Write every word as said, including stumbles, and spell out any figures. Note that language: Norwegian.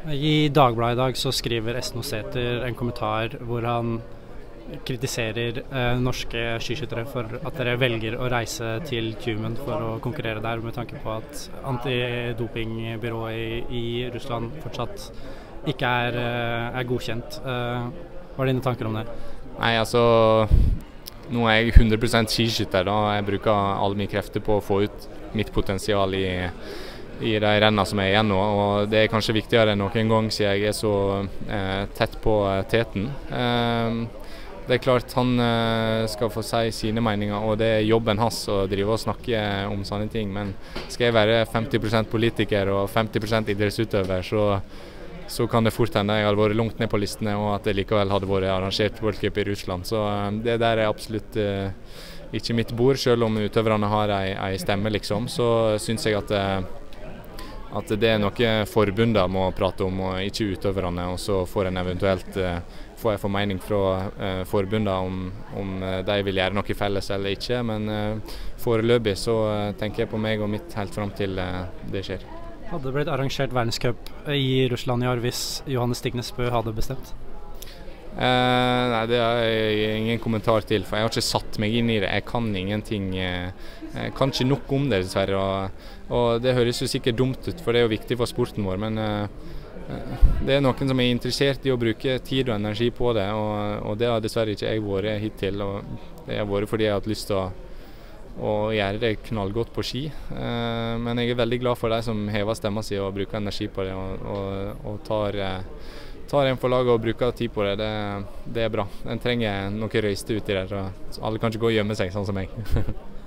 I Dagbladet i dag så skriver Esno Sæther en kommentar hvor han kritiserer eh, norske skiskyttere for at dere velger å reise til Tjumen for å konkurrere der, med tanke på at antidopingbyrået i, i Russland fortsatt ikke er, er godkjent. Eh, hva er dine tanker om det? Nei, altså, nå er jeg hundre prosent skiskytter da. Jeg bruker alle mine krefter på å få ut mitt potensial i i de rennene som er igjen nå, og det er kanskje viktigere enn noen gang siden jeg er så eh, tett på teten. Eh, det er klart han eh, skal få si sine meninger, og det er jobben hans å drive og snakke om sånne ting, men skal jeg være femti prosent politiker og femti prosent idrettsutøver, så, så kan det fort hende jeg hadde vært langt ned på listene, og at det likevel hadde vært arrangert World Cup i Russland. Så eh, det der er absolutt eh, ikke mitt bord, selv om utøverne har ei, ei stemme, liksom, så synes jeg at eh, at det er noe forbundet må prate om, og ikke utøverne, og så får en eventuelt eh, får jeg få mening fra eh, forbundet om, om de vil gjøre noe felles eller ikke, men eh, foreløpig så eh, tenker jeg på meg og mitt helt fram til eh, det skjer. Hadde det blitt arrangert verdenscup i Russland i år hvis Johannes Stignes Bø hadde bestemt? Eh, nei, det har jeg ingen kommentar til, for jeg har ikke satt meg inn i det. Jeg kan ingenting, eh, jeg kan ikke nok om det dessverre, og, og det høres jo sikkert dumt ut, for det er jo viktig for sporten vår, men eh, det er noen som er interessert i å bruke tid og energi på det, og, og det har dessverre ikke jeg vært hittil, og det har vært fordi jeg har hatt lyst til å, å gjøre det knallgodt på ski, eh, men jeg er veldig glad for de som hever stemmen sin og bruker energi på det, og, og, og tar eh, tar en for laget og bruker tid på det, det, det er bra. En trenger noe røyste uti der, så alle kan ikke gå og gjemme seg sånn som meg.